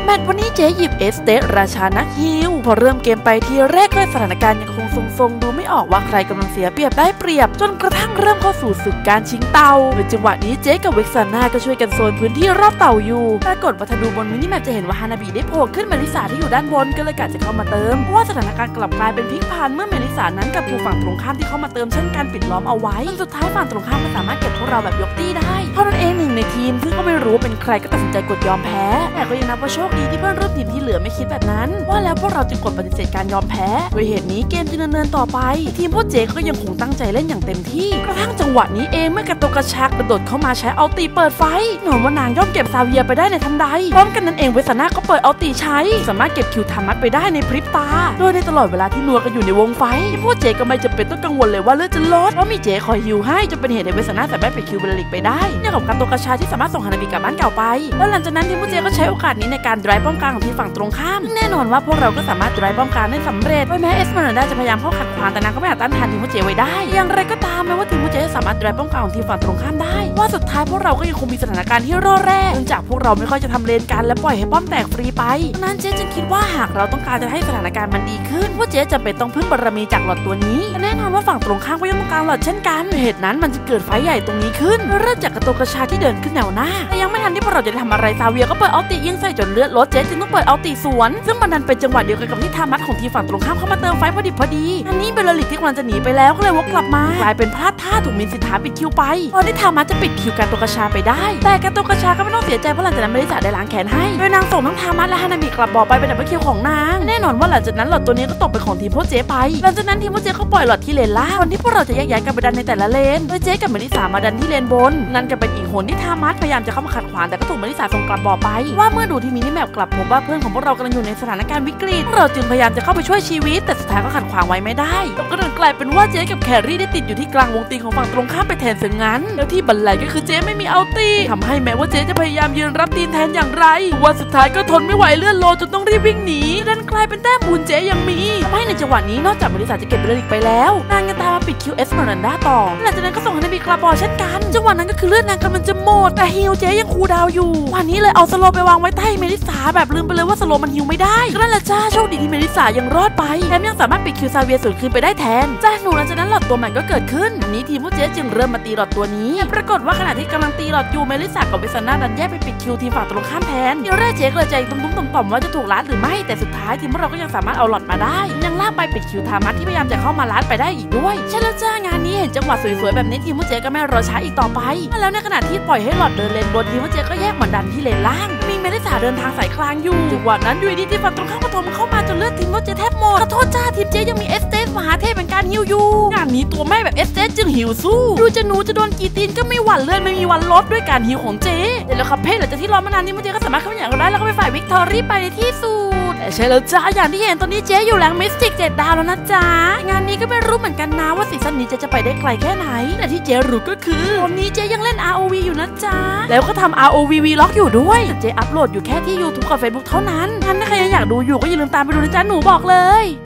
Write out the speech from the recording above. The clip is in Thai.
แมตช์วันนี้เจ๊หยิบเอสเตราชานักฮิวพอเริ่มเกมไปทีแรกก็สถานการณ์ยังคงทรงๆดูไม่ออกว่าใครกำลังเสียเปรียบได้เปรียบจนกระทั่งเริ่มเข้าสู่ศึกการชิงเต่าในจังหวะนี้เจ๊กับเวกซาน่าก็ช่วยกันโซนพื้นที่รอบเต่าอยู่ปรากฏว่าถ้าดูบนมินิแมปจะเห็นว่าฮานาบิได้โผล่ขึ้นเมลิสาที่อยู่ด้านบนก็เลยกะจะเข้ามาเติมเพราะว่าสถานการณ์กลับกลายเป็นพลิกผันเมื่อเมลิสานั้นกับผู้ฝั่งตรงข้ามที่เข้ามาเติมเช่นกันปิดล้อมเอาไว้สุดท้ายฝั่งตรงข้ามไม่สามารถเก็บพวกเราแบบยกตี้ได้เท่านั้นเองหนึ่งในทีมซึ่งก็ไม่รู้เป็นใครก็ตัดสินใจกดยอมแพ้แต่ก็ยังนับว่าโชคดีที่เพื่อนร่วมทีมที่เหลือไม่คิดแบบนั้นว่าแล้วพวกเราจึงกดปฏิเสธการยอมแพ้โดยเหตุนี้เกมจึงดำเนินต่อไปทีมพวกเจก็ยังคงตั้งใจเล่นอย่างเต็มที่กระทั่งจังหวะนี้เองเมื่อกระตุกกระชักกระโดดเข้ามาใช้อัลติเปิดไฟหนอนว่านางย่อมเก็บซาเวียไปได้ในทันใดพร้อมกันนั้นเองเวสนาก็เปิดอัลติใช้สามารถเก็บคิวทามัสไปได้ในพริบตาโดยในตลอดเวลาที่นัวกันอยู่ในวงไฟทีมพวกเจก็ไม่จำเป็นต้องกังวลเลยว่าเลือดจะลดเพราะมีเจคอยฮิวให้จนเป็นเหตุให้เวสนาสามารถปิดคิวเบลลิกไปได้เนี่ยกับการตัวกระชาที่สามารถส่งฮานาบิกลับบ้านเก่าไปแล้วหลังจากนั้นทีมพวกเจก็ใช้โอกาสนี้ในการไดรฟ์ป้อมกลางของทีมฝั่งตรงข้ามแน่นอนว่าพวกเราก็สามารถไดรฟ์ป้อมกลางได้สำเร็จแม้เอสมาร์นาจะพยายามเข้าขัดขวางแต่นางก็ไม่อาจต้านทานทีมพวกเจไว้ได้อย่างไรก็ตามแม้ว่าทีมพวกเจจะสามารถไดรฟ์ป้อมกลางของทีมฝั่งตรงข้ามได้ว่าสุดท้ายพวกเราก็ยังคงมีสถานการณ์ที่ร่อแร่เนื่องจากพวกเราไม่ค่อยจะทำเลนกันและปล่อยให้ป้อมแตกฟรีไปนั้นเจจึงคิดว่าหากเราต้องการจะให้สถานการณ์มันดีขึ้นพวกเจจำเป็นต้องพึ่งบารมีจากหลอดตัวนี้แน่นอนว่าฝั่งตรงข้ามก็ยังต้องการหลอดเช่นกันเหตุนั้นมันจะเกิดไฟใหญ่ตรงนี้ขึ้นเริ่มจากกระตุกกระชาที่เดินขึ้นแนวหน้าแต่ยังไม่ทันที่พวกเราจะทำอะไรซาเวียก็เปิดอัลติยิงใส่จนเลือดลดเจจึงต้องเปิดอัลติสวนซึ่งมันนั้นเป็นจังหวะเดียวกันกับที่ทามัสของทีมฝั่งตรงข้ามเข้ามาเติมไฟพอดีอันนี้เบลลิกที่กำลังจะหนีไปแล้วก็เลยวกกลับมากลายเป็นพลาดท่าถูกมินสิทธาปิดคิวไปตอนที่ทามัสจะปิดคิวการตัวกระชาไปได้แต่การตัวกระชาก็ไม่ต้องเสียใจเพราะหลังจากนั้นเมลิสาได้ล้างแขนให้โดยนางส่งทั้งทามัสและฮานาบิกลับบ่อไปเป็นดับเบิลคิวของนางแน่นอนว่าหลังจากนั้นหลอดตัวนี้ก็ตกเป็นของทีมพวกเจไปหลังจากนั้นทีมพวกเจก็ปล่อยหลอดที่เลนล่างก่อนที่พวกเราจะแยกย้ายกันไปดันในแต่ละเลนโดยเจกับเมลิสามาดันที่เลนบนนั่นก็เป็นอีกหนที่ทามัสพยายามจะเข้ามาขัดขวางแต่ก็ถูกเมลิสาส่งกลับบ่อไปว่าเมื่อดูที่มินิแมปกลับพบว่าเพื่อนของพวกเรากำลังอยู่ในสถานการณ์วิกฤตพวกเราจึงพยายามจะเข้าไปช่วยชีวิตแต่สุดท้ายก็ขัดขวางไว้ไม่ได้ก็เลยกลายเป็นว่าเจกับแครี่ได้ติดอยู่ที่กลางวงตีของฝั่งตรงข้ามไปแทนเสียงั้นแล้วที่บันไลก็คือเจไม่มีอัลติทำให้แม้ว่าเจจะพยายามยืนรับตีนแทนอย่างไรว่าสุดท้ายก็ทนไม่ไหวเลื่อนโลจนต้องรีบวิ่งหนีดันกลายเป็นแต้มบุญเจยังมีทำให้ในจังหวะนี้นอกจากบริษัทจะเก็บเบลลิกไปแล้วนางยังตามมาปิดคิวเอสมารันดาต่อหลังจากนั้นก็ส่งให้นบีคลาบอเช่นกันจังหวะนั้นก็คือเลือดนางกำลังจะหมดแต่ฮิวเจยังคูลดาวน์อยู่วันนี้เลยเอาสโลไปวางไว้ใต้เมลิสาแบบลืมไปเลยว่าสโลมันฮิวไม่ได้ก็นั่นแหละจ้าโชคดีที่เมลิสายังรอดไปแถมยังสามารถปิดคิวซาเวียสูญคืนไปได้แทนจ้าหนูหลังจากนั้นหลอดตัวใหม่ก็เกิดขึ้นอันนี้ทีมพวกเจจึงเริ่มมาตีหลอดตัวนี้ปรากฏว่าขณะที่กำลังตีหลอดอยู่เมลิสากับเวสนาดันแยกไปปิดคิวทีมฝั่งตรงข้ามแทนเดี๋ยวแรกเจก็เลยใจตุ้มๆต่อมๆว่าจะถูกลัดหรือไม่แต่สุดท้ายทีมพวกเราก็ยังสามารถเอาหลอดมาได้ยังลากไปปิดคิวทามัสที่พยายามจะเข้ามาลัดไปได้อีกด้วยใช่แล้วจ้างานนี้เห็นจังหวะสวยๆแบบนี้ทีมพวกเจก็ไม่รอช้าอีกต่อไปแล้วในขณะที่ปล่อยให้หลอดเดินเลนบนทีมพวกเจก็แยกเหมือนดันที่เลนล่างมีเมลิสาเดินทางสายกลางอยู่จังหวะนั้นอยู่ดีที่ฝั่งตรงข้ามกระทมเข้ามาจนเลือดทีมพวกเจแทบหมดขอโทษจ้าทีมเจยังมีเอสเตสมหาเทพเป็นการฮิวอยู่งานนี้ตัวแม่แบบเอสเตสจึงหิวสู้ดูจะหนูจะโดนกี่ตีนก็ไม่หวั่นเลือดไม่มีวันลดด้วยการฮิวของเจแต่แล้วครับเพศหลังจากที่รอมานานทีมพวกเจก็สามารถเข้าอย่างได้แล้วก็ไปฝ่ายวิกตอรี่ไปในที่สุดแต่ใช่แล้วจ้าอย่างที่เห็นตอนนี้เจอยู่แรงมิสติก7 ดาวแล้วนะจ๊ะงานนี้ก็ไม่รู้เหมือนกันนะว่าซีซั่นนี้จะไปได้ไกลแค่ไหนแต่ที่เจรู้ก็คือตอนนี้เจยังเล่น ROV อยู่นะจ๊ะแล้วก็ทำ ROV Vlog อยู่ด้วยเจอัพโหลดอยู่แค่ที่ YouTube กับ Facebook เท่านั้นถ้าใครยังอยากดูอยู่ก็อย่าลืมตามไปดูนะจ๊ะหนูบอกเลย